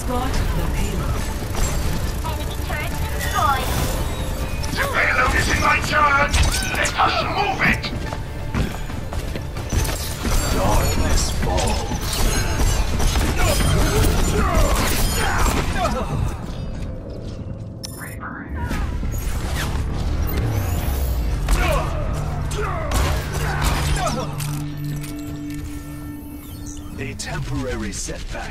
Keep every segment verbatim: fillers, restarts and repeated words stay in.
Escort the payload. Enemy turret destroyed. The payload is in my turret! Let us move it! Darkness falls. A temporary setback.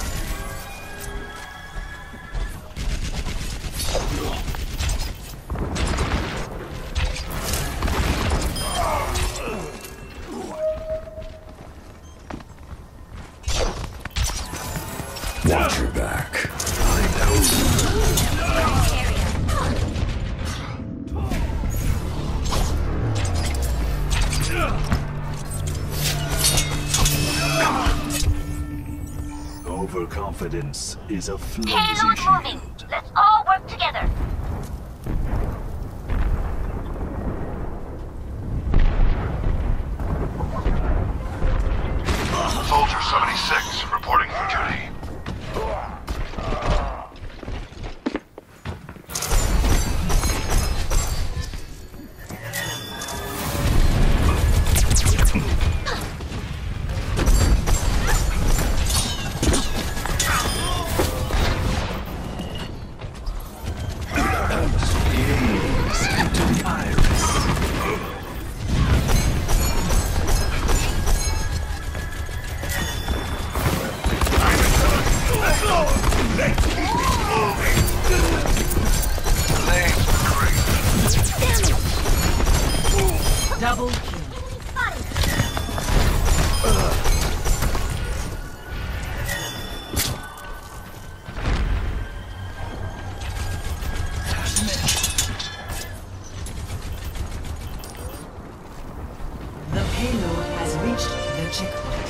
Watch your back. I know. Overconfidence is a flimsy Payload moving. shield. Let's all work together. Soldier seventy-six reporting for duty. Double kill. The payload has reached the checkpoint.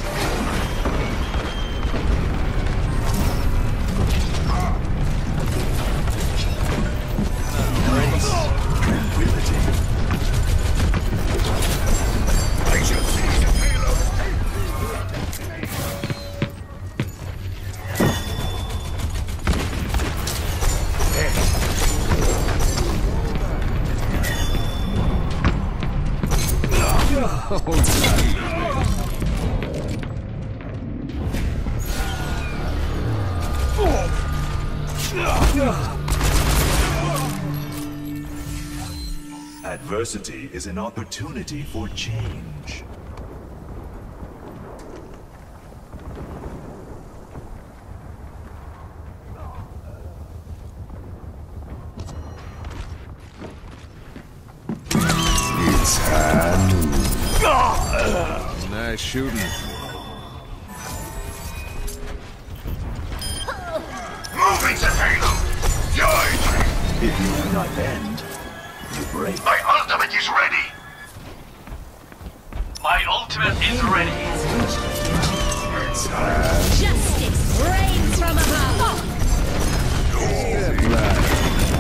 Tranquility. I shall seize the payload. Adversity is an opportunity for change. It's hand. Nice shooting. Moving to payload. Yours. If you do not bend, you break. My ultimate is ready. My ultimate is ready. It's hand. Justice reigns from above. Step left.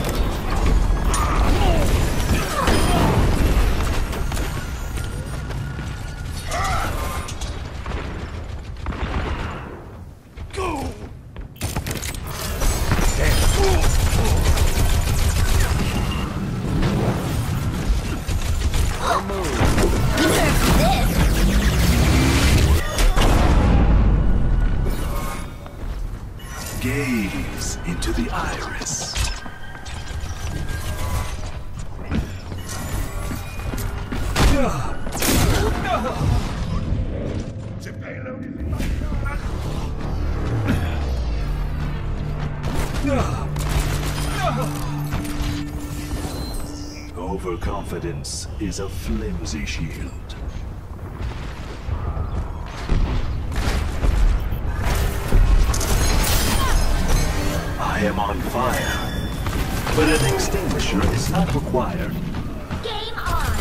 Gaze into the iris. Overconfidence is a flimsy shield. I am on fire, but an extinguisher is not required. Game on.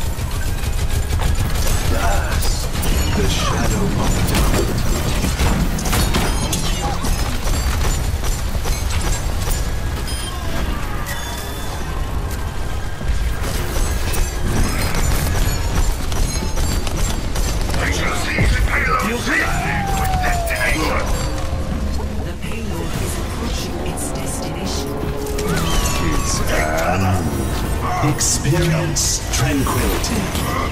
Yes, the shadow of doubt. I shall seize the payload safely with destination. The payload is Experience tranquility.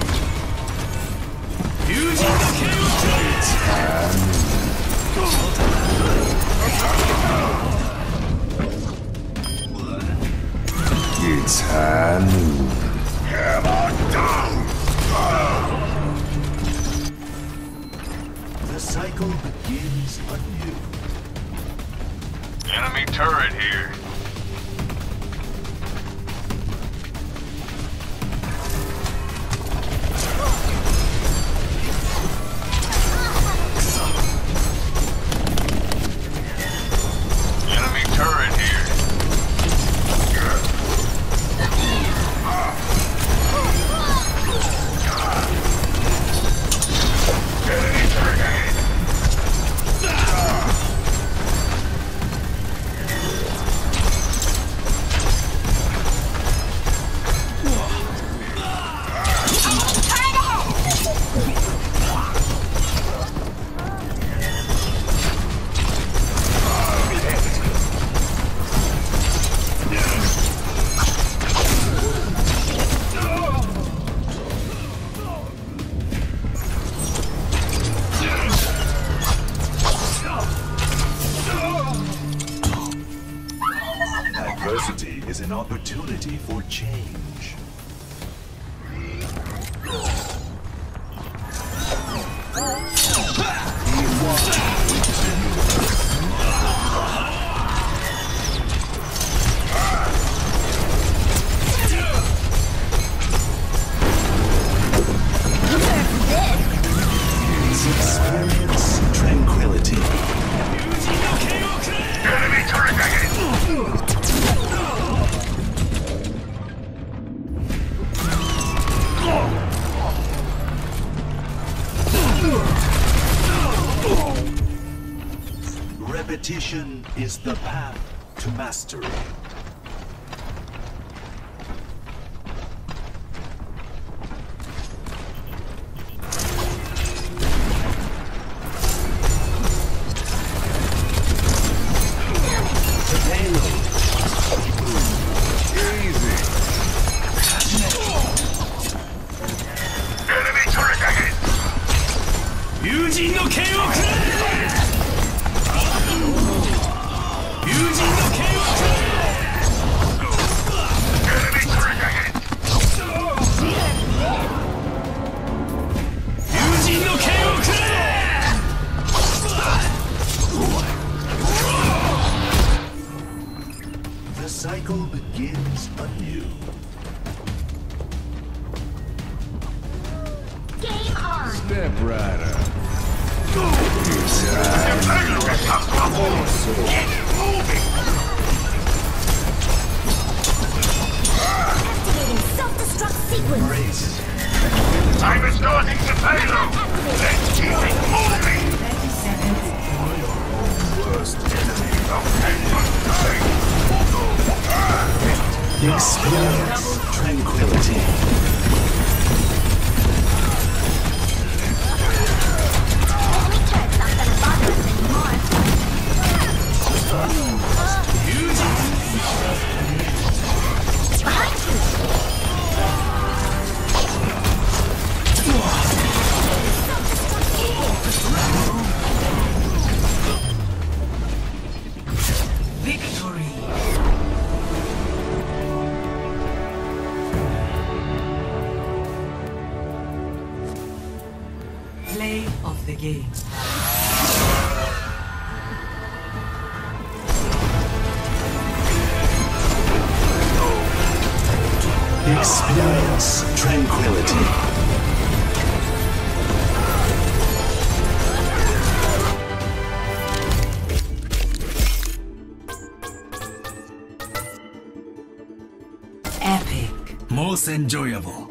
It's Hanu. Hammer down! The cycle begins anew. Enemy turret here. Enemy turret here. Enemy turret ahead. Adversity is an opportunity for change. Experience tranquility. Enemy turret ahead. Repetition is the path to mastery. The payload. Enemy turret ahead. Enemy turret ahead. The cycle begins anew. Game on. Step Rider. The payload has come to a halt. Get moving. Activating self-destruct sequence. Race. Time is starting to payload. Let's keep it moving. thirty seconds. Worst enemy of mankind. Experience tranquility. Enemy turret's not gonna bother us anymore. Behind you. Victory. Play of the game. Experience tranquility. Epic. Most enjoyable.